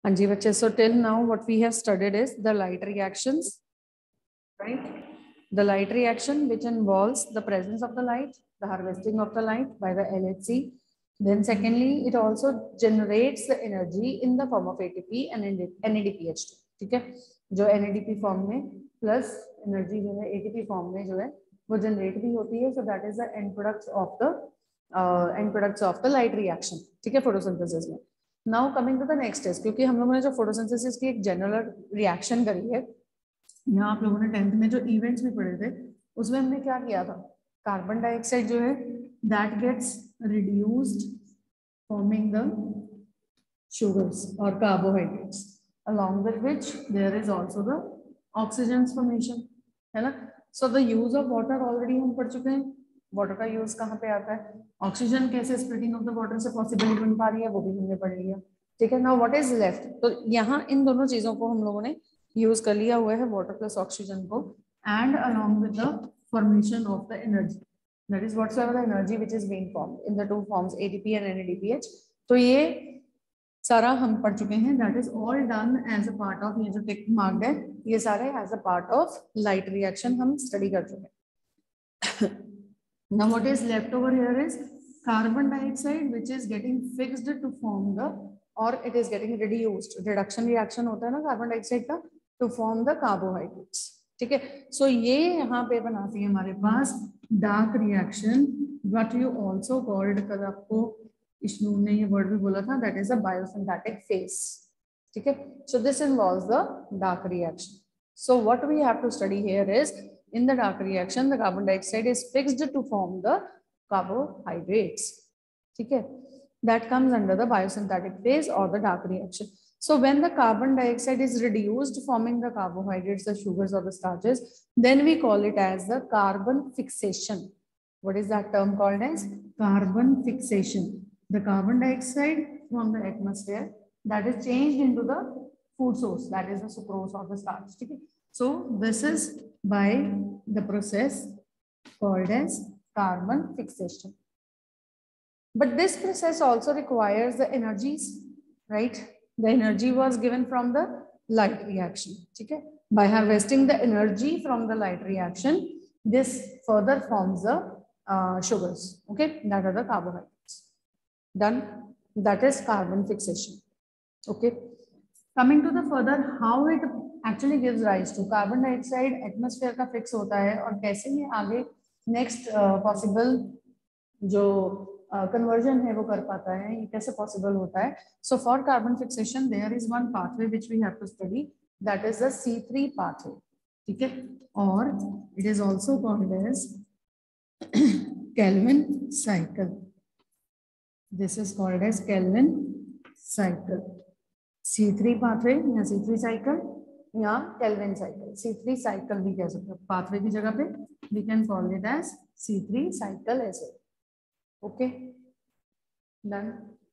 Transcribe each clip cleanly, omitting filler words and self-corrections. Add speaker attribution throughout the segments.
Speaker 1: हाँ जी बच्चे, so till now what we have studied is the light reactions, right? The light reaction which involves the presence of the light, the harvesting of the light by the LHC. Then secondly, it also generates the energy in the form of ATP and NADPH2. ठीक है, जो NADP form में plus energy जो है ATP form में जो है वो जनरेट भी होती है. So that is the end products of the light reaction. ठीक है, फोटोसिंथेसिस में. Now coming to the next stage, क्योंकि हम लोगों ने जो फोटोसिंथेसिस की एक जनरल रिएक्शन करी है, यहाँ आप लोगों ने 10th में जो इवेंट्स भी पढ़े थे उसमें हमने क्या किया था, कार्बन डाइऑक्साइड जो है that gets reduced forming the sugars और carbohydrates along with which there is also the oxygen formation, है ना. So the use of water already हम पढ़ चुके हैं. वाटर का यूज कहाँ पे आता है, ऑक्सीजन कैसे स्प्लिटिंग ऑफ द वाटर से पॉसिबल बन पा रही है वो भी हमने पढ़ लिया. ठीक है, नाउ व्हाट इज लेफ्ट, तो यहाँ इन दोनों चीजों को हम लोगों ने यूज कर लिया हुआ है, वाटर प्लस ऑक्सीजन को, and along with the formation of the energy, that is whatsoever the energy which is being formed in the two forms ATP and NADPH. तो ये सारा हम पढ़ चुके हैं. That is all done as a part of, ये जो tick marked है ये सारे as a part of light reaction हम स्टडी कर चुके हैं. Now what is left over here is carbon dioxide which is getting fixed to form the, or it is getting reduced, reduction reaction होता है ना कार्बन डाइऑक्साइड का, to form the carbohydrates. ठीक है, so ये यहाँ पे बनाती है हमारे पास dark reaction, what you also called, कल आपको इश्नू ने ये वर्ड भी बोला था, that is a biosynthetic phase. ठीक है, so this involves the dark reaction. So what we have to study here is, in the dark reaction, the carbon dioxide is fixed to form the carbohydrates. Okay, that comes under the biosynthetic phase or the dark reaction. So when the carbon dioxide is reduced, forming the carbohydrates, the sugars or the starches, then we call it as the carbon fixation. What is that term called as? Carbon fixation. The carbon dioxide from the atmosphere that is changed into the food source, that is the sucrose or the starch. Okay? So this is by the process called as carbon fixation. But this process also requires the energies, right? The energy was given from the light reaction. Okay? By harvesting the energy from the light reaction, this further forms the sugars. Okay, that are the carbohydrates. Done. That is carbon fixation. Okay. Coming to the further, how it actually gives rise to carbon dioxide atmosphere का fix होता है और कैसे ये आगे next possible जो conversion है वो कर पाता है, ये कैसे possible होता है. So for carbon fixation there is one pathway which we have to study, that is the C3 pathway. ठीक है, और it is also called as Calvin cycle. This is called as Calvin cycle. C3 pathway या C3 cycle या Calvin cycle. C3 cycle भी कह सकते हैं, pathway की जगह पे we can call it as C3 cycle as well. Okay, done.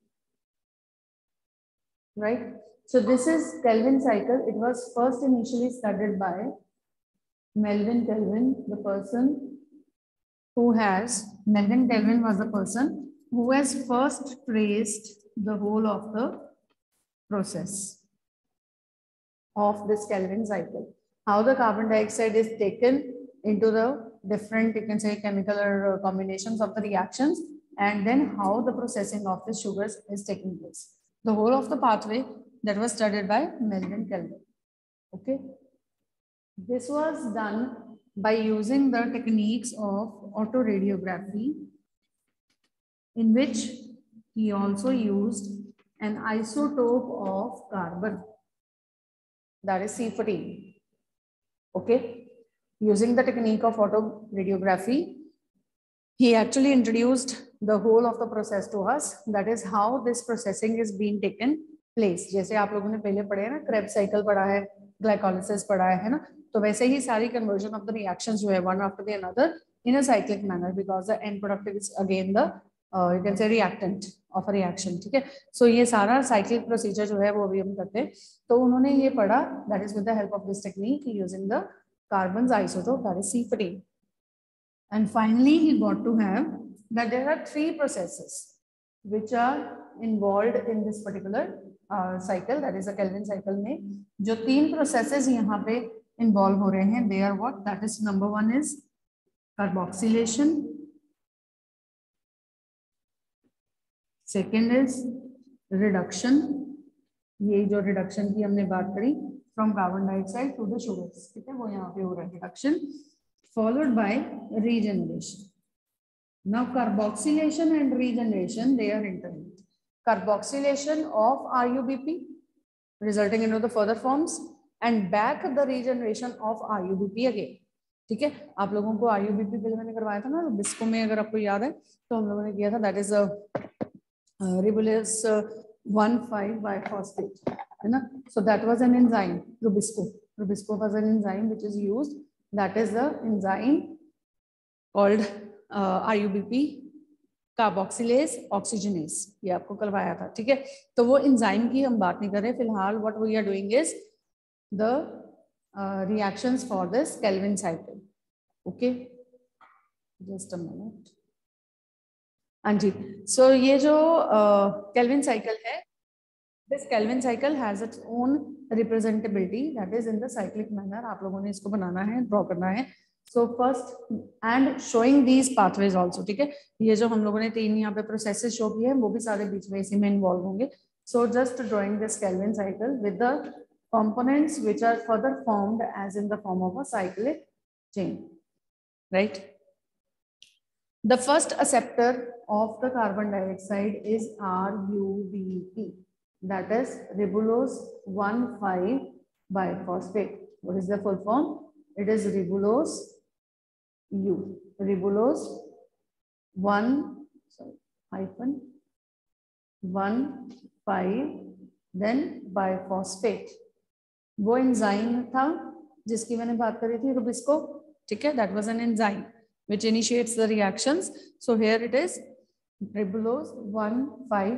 Speaker 1: Right. So this is Calvin cycle. It was first initially studied by Melvin Calvin, the person who has, Melvin Calvin was the person who has first traced the whole of the process of this Calvin cycle. How the carbon dioxide is taken into the different, you can say, chemical or combinations of the reactions, and then how the processing of the sugars is taking place. The whole of the pathway that was studied by Melvin Calvin. Okay. This was done by using the techniques of autoradiography, in which he also used an isotope of carbon, that is C14. Okay, using the technique of autoradiography, he actually introduced the whole of the process to us, that is how this processing is being taken place. जैसे आप लोगों ने पहले पढ़े हैं ना, Krebs cycle पढ़ा है, glycolysis पढ़ा है ना, तो वैसे ही सारी conversion of the reactions जो है one after the another in a cyclic manner, because the end product is again the you can say reactant of a reaction. ठीक है, so ये सारा cyclic procedure जो है वो भी हम करते हैं. तो उन्होंने ये पढ़ा, that is with the help of this technique using the carbon's isotope, that is C14. And finally he got to have that there are three processes which are involve in this particular cycle, that is a Calvin cycle में जो 3 processes यहाँ पे involve हो रहे हैं, they are what, that is number 1 is carboxylation, second is reduction, ये जो reduction की हमने बात करी from carbon dioxide to the sugars, ठीक है, वो यहाँ पे हो रहा है reduction, followed by regeneration. Now carboxylation and regeneration, they are interlinked. Carboxylation of RuBP resulting into the further forms and back the regeneration of RuBP again. ठीक है, आप लोगों को RuBP पहले मैंने करवाया था ना रुबिस्को में, अगर आपको याद है तो हम लोगों ने किया था, दैट इज रिबुलेस 1,5 biphosphate, है ना. So that was an enzyme, Rubisco. Rubisco was an enzyme which is used, that is the enzyme called RuBP carboxylase oxygenase, ये आपको करवाया था. ठीक है, तो वो एंजाइम की हम बात नहीं कर रहे फिलहाल. What we are doing is the reactions for this Calvin cycle. Okay, just a minute. हाँ जी, सो ये जो केल्विन साइकिल है, this Calvin cycle has its own representability, that is in the cyclic manner. आप लोगों ने इसको बनाना है, ड्रॉ करना है. So first and showing these pathways also, ठीक है, ये जो हम लोगों ने 3 यहाँ पे प्रोसेसेस शो किए हैं वो भी सारे बीच में इसी में इन्वॉल्व होंगे. So just drawing this Kelvin cycle with the components which are further formed as in the form of a cyclic chain, right? The first acceptor of the carbon dioxide is RuBP, that is ribulose 1,5 biphosphate. What is the full form? It is ribulose U, ribulose 1,5 then biphosphate. वो enzyme था जिसकी मैंने बात करी थी, Rubisco. ठीक है, that was an enzyme which initiates the reactions. So here it is ribulose 1,5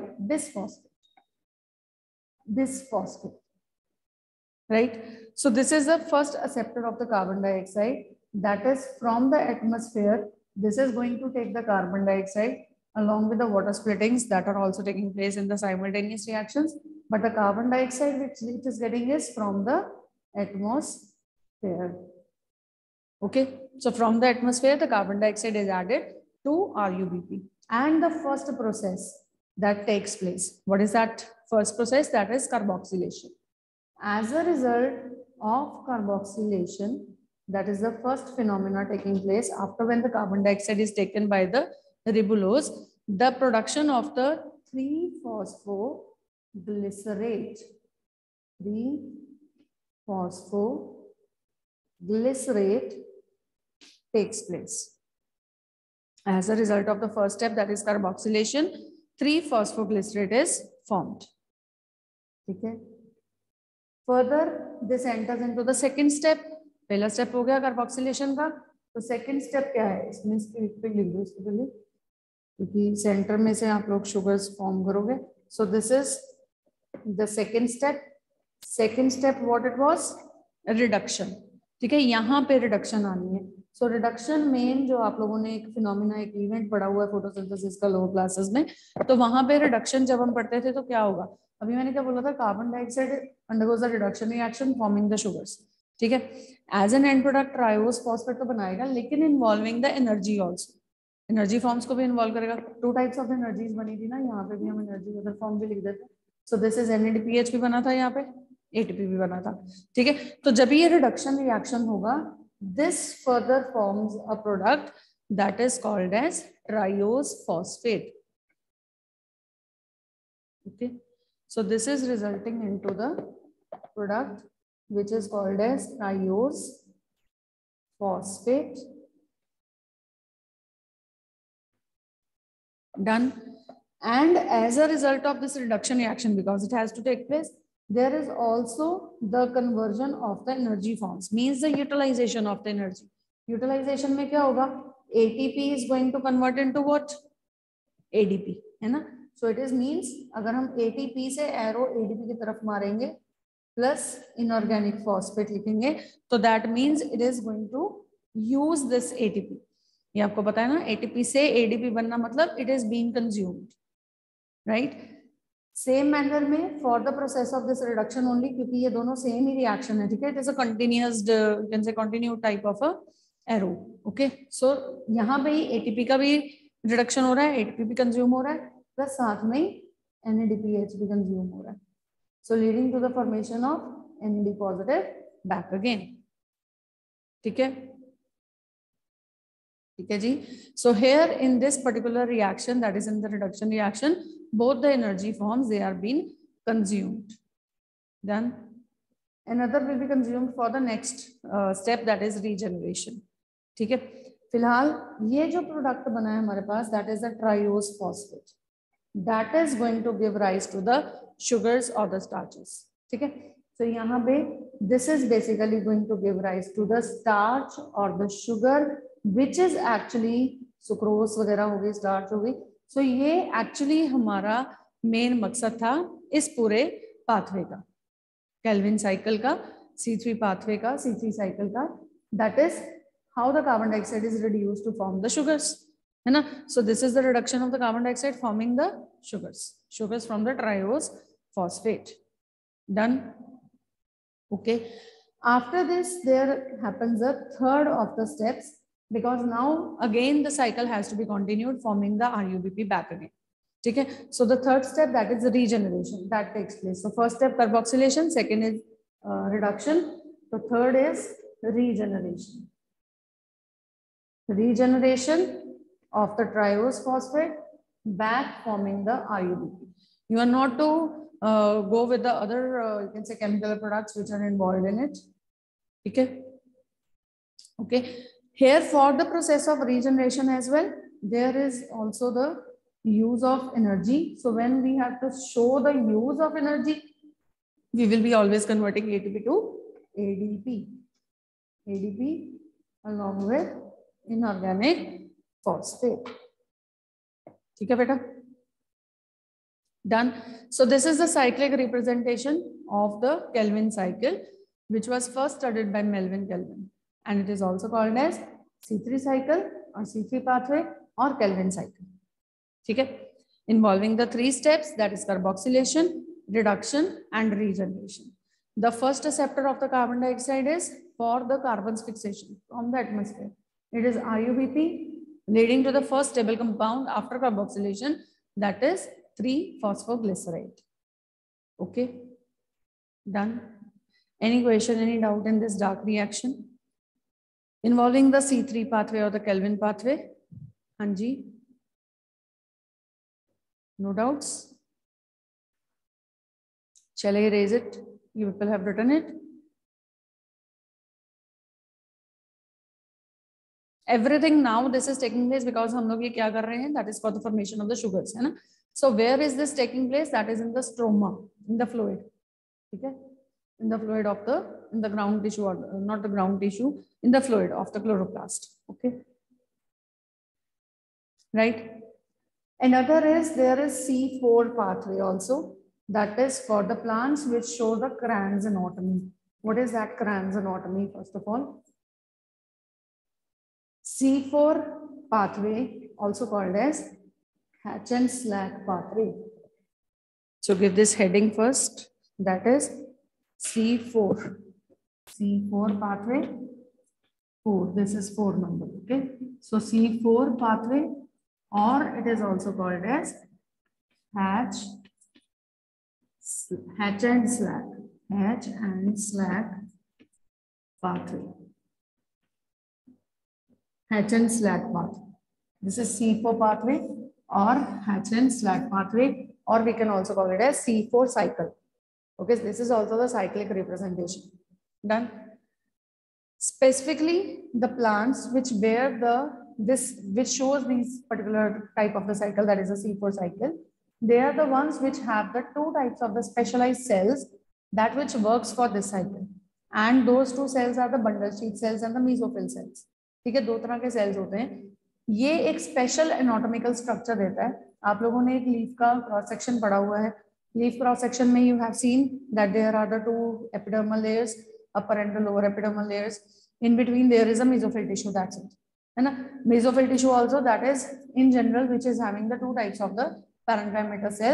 Speaker 1: bisphosphate, right? So this is the first acceptor of the carbon dioxide, that is from the atmosphere. This is going to take the carbon dioxide along with the water splittings that are also taking place in the simultaneous reactions. But the carbon dioxide which it is getting is from the atmosphere. Okay, so from the atmosphere the carbon dioxide is added to RuBP. And the first process that takes place, what is that first process? That is carboxylation. As a result of carboxylation, that is the first phenomena taking place after when the carbon dioxide is taken by the ribulose, the production of the 3-phosphoglycerate. 3-phosphoglycerate takes place. As a result of the first step, that is carboxylation, 3-phosphoglycerate is formed. Okay. Further, this enters into the second step. पहला step हो गया carboxylation का, तो second step क्या है? इसमें screen पे लिख दो इसको पहले, क्योंकि सेंटर में से आप लोग शुगर्स फॉर्म करोगे. So this is the second step. Second step what it was? Reduction. ठीक है, यहाँ पे रिडक्शन आनी है. सो रिडक्शन मेन जो आप लोगों ने एक फिनोमिना, एक इवेंट पढ़ा हुआ है फोटोसिंथेसिस का लोअर क्लासेस में, तो वहां पे रिडक्शन जब हम पढ़ते थे तो क्या होगा? अभी मैंने क्या बोला था? Carbon dioxide undergoes the reduction reaction forming the sugars. ठीक है, as an end product triose phosphate तो बनाएगा, लेकिन involving the energy also. Energy forms को भी इन्वॉल्व करेगा. 2 टाइप्स ऑफ एनर्जीज बनी थी ना, यहाँ पे भी हम एनर्जी अदर फॉर्म भी लिख देते. सो दिस इज NADPH भी बना था, यहाँ पे ATP भी बना था. ठीक है, तो जब ये रिडक्शन रिएक्शन होगा, this further forms a product that is called as triose phosphate. Okay, so this is resulting into the product which is called as triose phosphate. Done. And as a result of this reduction reaction, because it has to take place, there is also the conversion of the energy forms, means the utilization of the energy. Utilization में क्या होगा? ATP is going to convert into what? ADP, है ना? So it is means अगर हम ATP से arrow ADP की तरफ मारेंगे प्लस इनऑर्गेनिक फॉस्फेट लिखेंगे, तो that means it is going to use this ATP. ये आपको पता है ना, ATP से ADP बनना मतलब it is being consumed, right? Same manner में for the process of this reduction only, क्योंकि ये दोनों सेम ही रिएक्शन है, ठीक है, it is a continuous, you can say continue type of a arrow. Okay, so यहाँ पे एटीपी का भी रिडक्शन हो रहा है, एटीपी भी कंज्यूम हो रहा है, प्लस साथ में NADPH भी कंज्यूम हो रहा है, so leading to the formation of NAD positive back again. ठीक है, ठीक है जी। So here in this particular reaction, that is in the reduction reaction, both the energy forms they are being consumed. Then another will be consumed for the next step, that is regeneration. ठीक है, फिलहाल ये जो product बना है हमारे पास, that is the triose phosphate, that is going to give rise to the sugars or the starches. ठीक है, so यहाँ पे this is basically going to give rise to the starch or the sugar which is actually sucrose वगैरह हो गई, starch हो गई। सो ये एक्चुअली हमारा मेन मकसद था इस पूरे पाथवे का, केल्विन साइकिल का, C3 पाथवे का, C3 साइकिल का, that is how the carbon dioxide is reduced to form the sugars, है ना। So this is the reduction of the carbon dioxide forming the sugars from the triose phosphate. Done. Okay, after this there happens a third of the steps, because now again the cycle has to be continued forming the RUBP back again. ठीक है, so the third step, that is the regeneration that takes place. So first step carboxylation, second is reduction, so third is regeneration. Regeneration of the triose phosphate back forming the RUBP. You are not to go with the other you can say chemical products which are involved in it. Okay, okay. Here for the process of regeneration as well, there is also the use of energy. So when we have to show the use of energy, we will be always converting ATP to ADP. ADP along with inorganic phosphate. ठीक है बेटा? Done. So this is the cyclic representation of the Kelvin cycle, which was first studied by Melvin Kelvin. And it is also called as C3 cycle or C3 pathway or Kelvin cycle. ठीक है, involving the three steps, that is carboxylation, reduction and regeneration. The first acceptor of the carbon dioxide is for the carbon's fixation from the atmosphere. It is RUBP, leading to the first stable compound after carboxylation, that is 3-phosphoglycerate. Okay, done. Any question, any doubt in this dark reaction involving the C3 pathway or the Kelvin pathway? Hanji, no doubts? Shall I erase it? You people have written it. Everything now this is taking place because हम लोग ये क्या कर रहे हैं? That is for the formation of the sugars, है ना? So where is this taking place? That is in the stroma, in the fluid. ठीक है? In the fluid of the, in the ground tissue, or not the ground tissue, in the fluid of the chloroplast. Okay, right. Another is there is C4 pathway also, that is for the plants which show the Kranz anatomy. What is that Kranz anatomy? First of all, C4 pathway, also called as Hatch and Slack pathway. So give this heading first, that is C4. C4 pathway, 4. This is 4 number. Okay, so C4 pathway, or it is also called as Hatch and Slack. Hatch and Slack pathway. Hatch and Slack pathway. This is C4 pathway or Hatch and Slack pathway, or we can also call it as C4 cycle. Okay, this is also the cyclic representation. Done. Specifically, the plants which bear which shows these particular type of the cycle, that is a C4 cycle, they are the ones which have the two types of the specialized cells that which works for this cycle, and those two cells are the bundle sheath cells and the mesophyll cells. ठीक है, दो तरह के cells होते हैं। ये एक special anatomical structure देता है। आप लोगों ने एक leaf का cross section पढ़ा हुआ है। Leaf cross section में you have seen that there are the two epidermal layers, upper and the lower epidermal layers. In between there is a mesophyll tissue, that's it. And mesophyll tissue also, that is in general which is having the two types of the parenchyma cells,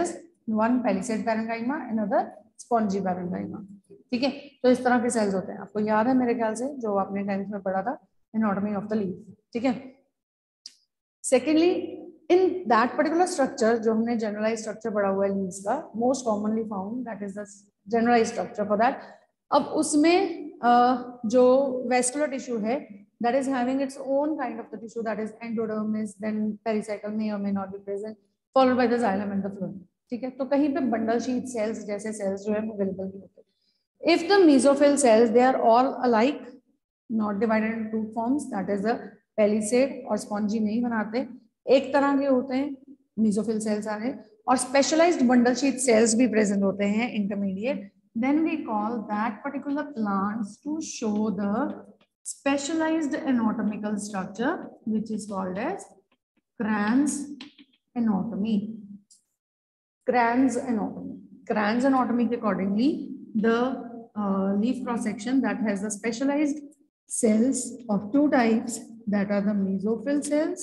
Speaker 1: one palisade parenchyma, another spongy parenchyma. ठीक है, तो इस तरह के sales होते हैं. आपको याद है मेरे ख्याल से जो आपने 10th में पढ़ा था, एनाटॉमी ऑफ द लीफ. ठीक है. Secondly, in that particular structure जो हमने जनरलाइज स्ट्रक्चर पढ़ा हुआ है लीव्स का, most commonly found, that is the generalise structure for that. अब उसमें जो वेस्कुलर टिश्यू है, that is having its own kind of the tissue, that is endodermis, then pericycle may or may not be present, followed by the xylem and the phloem. ठीक है, तो कहीं पे bundle sheath cells जैसे cells जो है available नहीं होते. If the mesophyll cells, they are all alike, not divided into two forms, that is the palisade और spongy नहीं बनाते, एक तरह के होते हैं mesophyll cells सारे, और specialized bundle sheath cells भी present होते हैं intermediate. Then we call that particular plants to show the specialized anatomical structure which is called as Kranz anatomy. Kranz anatomy. Kranz anatomy accordingly, the leaf cross section that has the specialized cells of two types, that are the mesophyll cells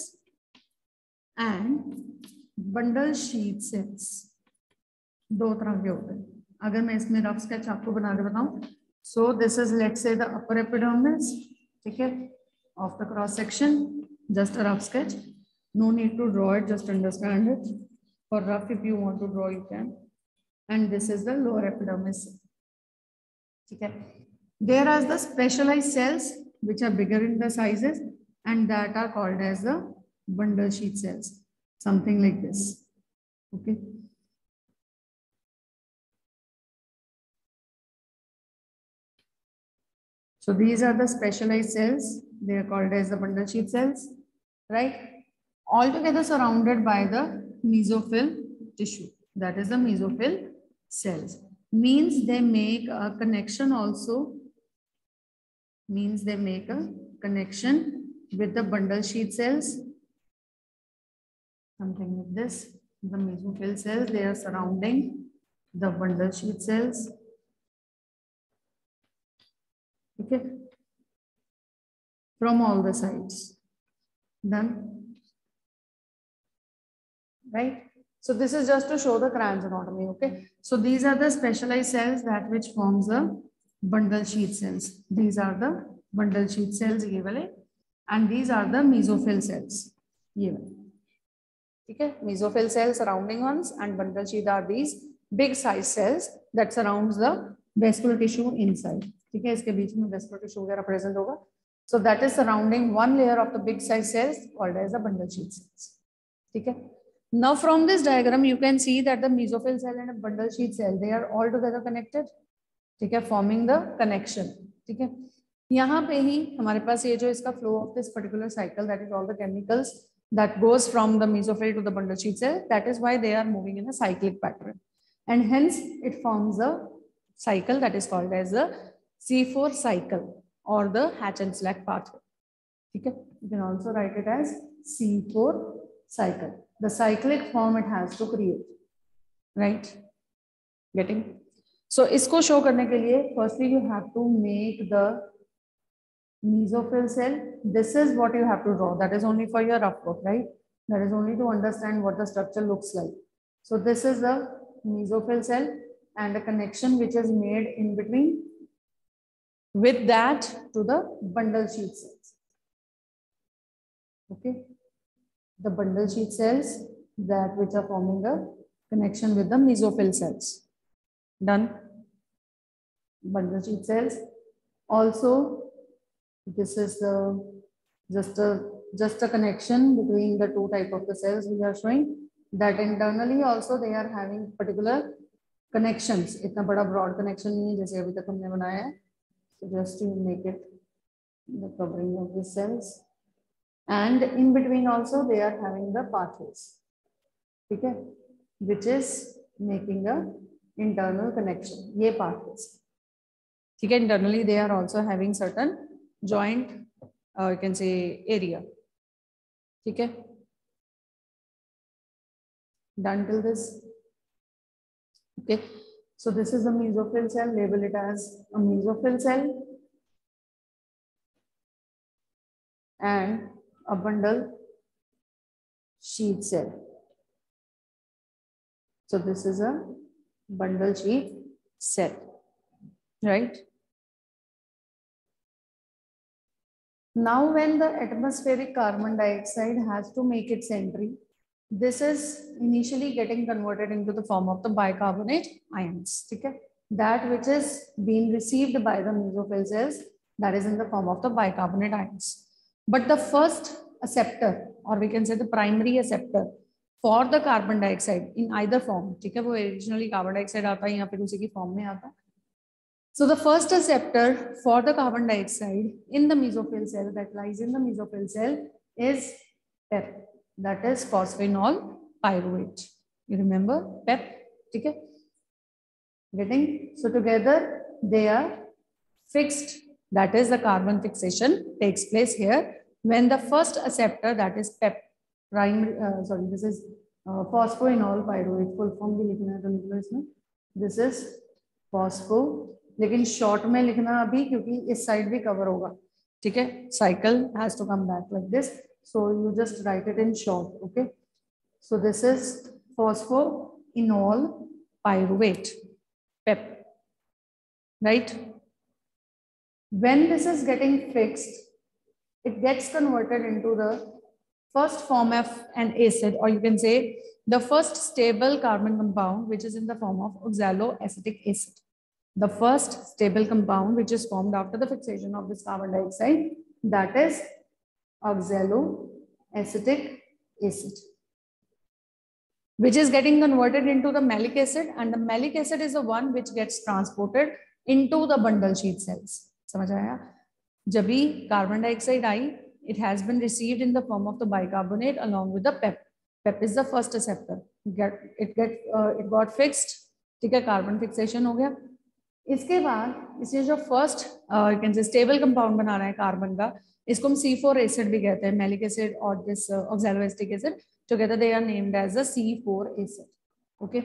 Speaker 1: and bundle sheath cells. दो तरह के होते हैं. अगर मैं इसमें rough sketch आपको बना के बताऊं, so this is, let's say, the upper epidermis, ठीक है, of the cross section, just a rough sketch, no need to draw it, just understand it. For rough, if you want to draw, you can. And this is the lower epidermis, ठीक है. There are the specialized cells which are bigger in the sizes, and that are called as the bundle sheath cells, something like this. Okay. So these are the specialized cells. They are called as the bundle sheath cells, right? Altogether surrounded by the mesophyll tissue. That is the mesophyll cells. Means they make a connection also. Means they make a connection with the bundle sheath cells. Something like this. The mesophyll cells, they are surrounding the bundle sheath cells. Okay, from all the sides. Done, right? So this is just to show the Kranz anatomy. Okay, so these are the specialized cells that which forms the bundle sheath cells. These are the bundle sheath cells, ये वाले, and these are the mesophyll cells, ये वाले. ठीक है, mesophyll cells surrounding ones, and bundle sheath are these big size cells that surrounds the vascular tissue inside. ठीक है, इसके बीच में vascular tissue वगैरह present होगा. So that is surrounding one layer of the big size cells called as the bundle sheath cells. ठीक है. Now from this diagram you can see that the mesophyll cell and a bundle sheath cell, they are all together connected. ठीक है, forming the connection. ठीक है, यहाँ पे ही हमारे पास ये जो इसका flow of this particular cycle, that is all the chemicals that goes from the mesophyll to the bundle sheath cell. That is why they are moving in a cyclic pattern, and hence it forms a cycle that is called as the C4 cycle or the Hatch and Slack pathway. Okay, you can also write it as C4 cycle. The cyclic form it has to create, right? Getting? So इसको show करने के लिए firstly you have to make the mesophyll cell. This is what you have to draw. That is only for your rough work, right? That is only to understand what the structure looks like. So this is the mesophyll cell and the connection which is made in between with that to the bundle sheath cells. Okay, the bundle sheath cells that which are forming a connection with the mesophyll cells. Done. Bundle sheath cells. Also, this is the just a connection between the two type of the cells we are showing. That internally also they are having particular connections. इतना बड़ा broad connection नहीं है जैसे अभी तक हमने बनाया है. So just to make it the covering of the cells, and in between also they are having the pathways, okay, which is making a internal connection. ये pathways, okay. Internally they are also having certain joint, you can say area, okay. Done till this, okay. So this is the mesophyll cell. Label it as a mesophyll cell and a bundle sheath cell. So this is a bundle sheath cell, right? Now when the atmospheric carbon dioxide has to make its entry, this is initially getting converted into the form of the bicarbonate ions. Okay? That which is being received by the mesophyll cells, that is in the form of the bicarbonate ions. But the first acceptor, or we can say the primary acceptor for the carbon dioxide in either form, ठीक है, वो originally carbon dioxide आता है, यहाँ पे उसी की form में आता है. So the first acceptor for the carbon dioxide in the mesophyll cell, that lies in the mesophyll cell, is PEP, that is phosphoenol pyruvate. You remember PEP? Okay. Getting, so together they are fixed, that is the carbon fixation takes place here when the first acceptor, that is PEP, this is phosphoenol pyruvate, full form भी लिखना है तो लिख लो इसमें. This is phospho, लेकिन short में लिखना अभी क्योंकि इस साइड भी कवर होगा. ठीक है, cycle has to come back like this, so you just write it in short. Okay, so this is phosphoenol pyruvate, PEP, right? When this is getting fixed, it gets converted into the first form of an acid, or you can say the first stable carbon compound, which is in the form of oxaloacetic acid. The first stable compound which is formed after the fixation of this carbon dioxide, that is oxaloacetic acid, which is getting converted into the malic acid, and the malic acid is the one which gets transported into the bundle sheath cells. समझ आया? जब भी carbon dioxide I, it has been received in the form of the bicarbonate along with the PEP. PEP is the first acceptor. It got fixed. ठीक है, carbon fixation हो गया. इसके बाद इसे जो फर्स्ट स्टेबल कंपाउंड बना रहा है कार्बन का, इसको हम C4 एसिड भी कहते हैं. मैलिक एसिड और this oxaloacetic acid together they are named as the C4 acid. Okay,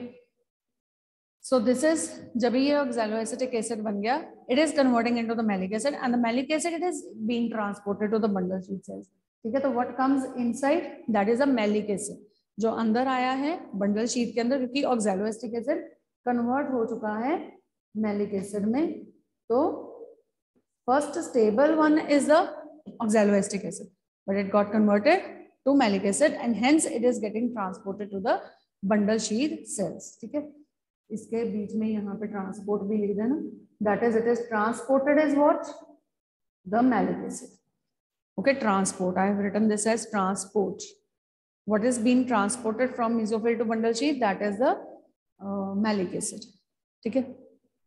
Speaker 1: so this is, जब ये ऑक्सैलोएसिटिक एसिड बन गया, it is converting into the malic acid, and the malic acid it is being transported to the bundle sheath cells. ठीक है, तो what comes inside, that is a malic acid, जो अंदर आया है बंडल शीथ के अंदर, क्योंकि ऑक्सैलोएसिटिक एसिड कन्वर्ट हो चुका है मैलिक एसिड में. तो first stable one is the oxaloacetic acid, but it got converted to malic acid and hence it is getting transported to the bundle sheath cells. ठीक है, इसके बीच में यहाँ पे ट्रांसपोर्ट भी लिख देना, that is it is transported as what, the malic acid. Okay, transport, I have written this as transport. What is being transported from mesophyll to bundle sheath, that is the malic acid. ठीक है,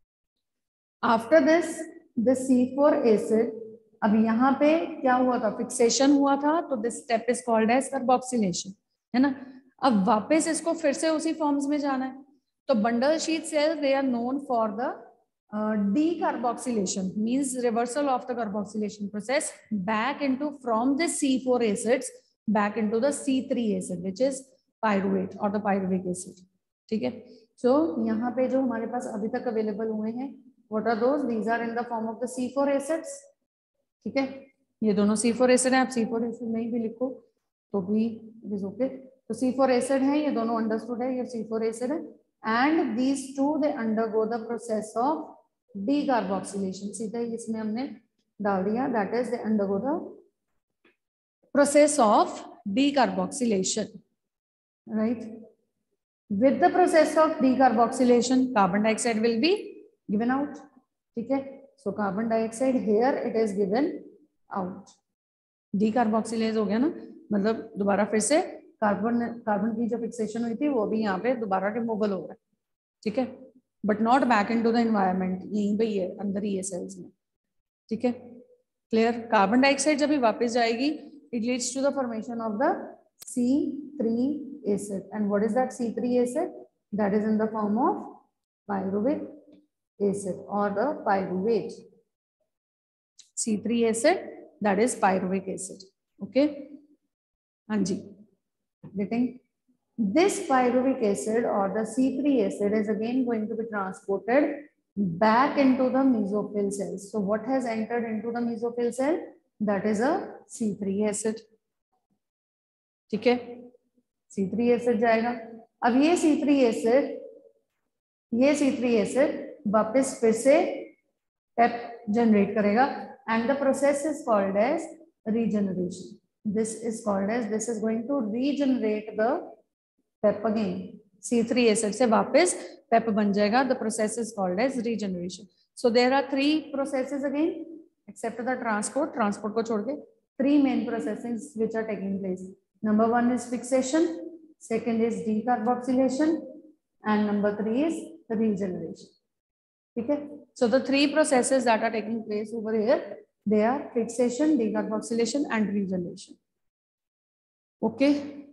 Speaker 1: after this the C4 acid, अब यहाँ पे क्या हुआ था, fixation हुआ था, तो this step is called as carboxylation, है ना. अब वापस इसको फिर से उसी फॉर्म्स में जाना है, तो bundle sheath cells they are known for the decarboxylation, means reversal of the carboxylation process back into from the C4 acids back into the C3 acid, which is pyruvate or the pyruvic acid. ठीक है, सो यहाँ पे जो हमारे पास अभी तक available हुए हैं, what are those? These are in the form of the C4 acids. ठीक है, ये दोनों C4 एसिड है, आप C4 एसिड नहीं भी लिखो तो भी इट इज ओके. तो C4 एसिड है, ये दोनों अंडरस्टूड है, ये C4 एसिड है, and these two they undergo the process of decarboxylation. सीधा इसमें हमने डाल दिया, that is they undergo the process of decarboxylation, right. With the process of decarboxylation, carbon dioxide will be given out. ठीक है, so carbon dioxide here it is given out. Decarboxylase हो गया ना, मतलब दोबारा फिर से कार्बन की जो फिक्सेशन हुई थी वो भी यहाँ पे दोबारा रिमूवल हो रहा है. ठीक है, but not back into the environment, यहीं पे ही है, अंदर ही है सेल्स में. ठीक है, क्लियर. कार्बन डाइऑक्साइड जब भी वापस जाएगी, it leads to the formation of the C3 acid, and what is that C3 acid? That is in the form of pyruvic acid or the pyruvate. C3 acid, that is pyruvic acid. Okay, हाँ जी, getting this pyruvic acid or the C3 acid is again going to be transported back into the mesophyll cells. So what has entered into the mesophyll cell? That is a C3 acid. ठीक है, C3 acid जाएगा, अब ये C3 acid वापस फिर से PEP generate करेगा and the process is called as regeneration. This is called as, this is going to regenerate the PEP again. C3 acid से वापस PEP बन जाएगा. The process is called as regeneration. So there are 3 processes again, except the transport. Transport को छोड़ के 3 main processes which are taking place. Number 1 is fixation, second is decarboxylation, and number 3 is regeneration. ठीक है. So the 3 processes that are taking place over here, they are fixation, decarboxylation, and regeneration. Okay,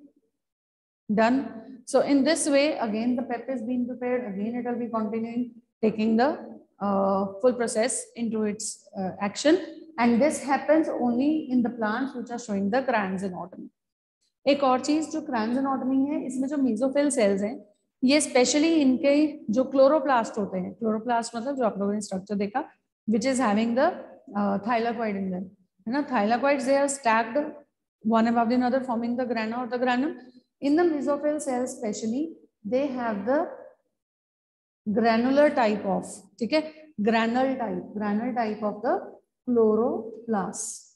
Speaker 1: done. So in this way, again the PEP is being prepared. Again, it will be continuing taking the full process into its action, and this happens only in the plants which are showing the crayons anatomy. एक और चीज जो crayons anatomy है, इसमें जो mesophyll cells हैं, ये specially इनके जो क्लोरोप्लास्ट होते हैं, क्लोरोप्लास्ट मतलब जो आप लोगों ने स्ट्रक्चर देखा, which is having the thylakoid in them, है ना. Thylakoids, they are stacked one above the another, forming the grana or the granum. In the mesophyll cells especially, they have the granular type of, ठीक है, granule type of the chloroplast.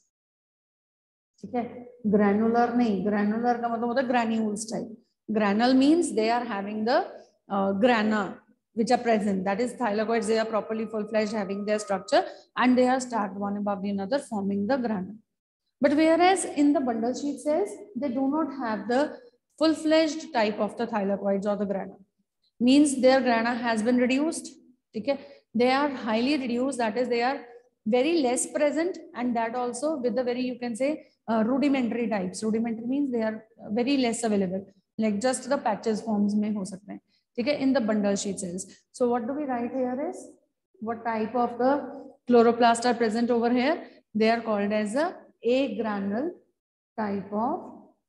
Speaker 1: ठीक है, granular नहीं, granular का मतलब होता है granules type. Granule means they are having the grana which are present, that is thylakoids. They are properly full-fledged, having their structure, and they are stacked one above the another, forming the granule. But whereas in the bundle sheet cells, they do not have the full-fledged type of the thylakoids or the grana. Means their grana has been reduced. Okay, they are highly reduced, that is they are very less present, and that also with the very, you can say, rudimentary types. Rudimentary means they are very less available, like just the patches forms में हो सकते हैं. Okay, in the bundle sheet cells. So what do we write here is, what type of the chloroplast are present over here? They are called as a agranule type of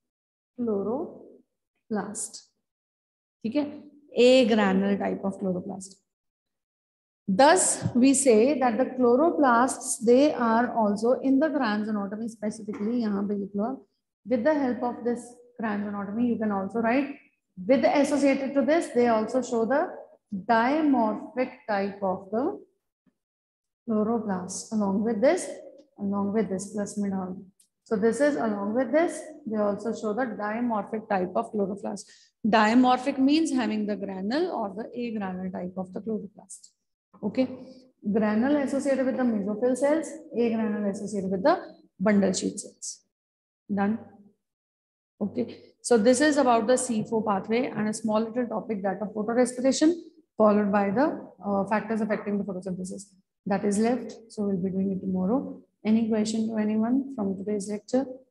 Speaker 1: chloroplast. Okay, agranule type of chloroplast. Thus, we say that the chloroplasts, they are also in the crayons anatomy specifically. यहाँ पे लिख लो, with the help of this crayons anatomy, you can also write, with associated to this, they also show the dimorphic type of the chloroplast. Along with this plus middle. So this is along with this, they also show the dimorphic type of chloroplast. Dimorphic means having the granule or the agranule type of the chloroplast. Okay, granule associated with the mesophyll cells, agranule associated with the bundle sheet cells. Done. Okay, so this is about the C4 pathway and a small little topic, that of photorespiration, followed by the factors affecting the photosynthesis. That is left, so we'll be doing it tomorrow. Any question to anyone from today's lecture?